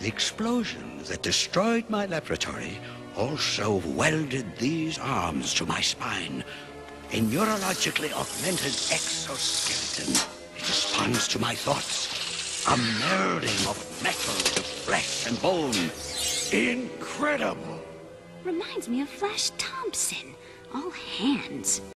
The explosion that destroyed my laboratory also welded these arms to my spine. A neurologically augmented exoskeleton. It responds to my thoughts. A melding of metal to flesh and bone. Incredible! Reminds me of Flash Thompson. All hands.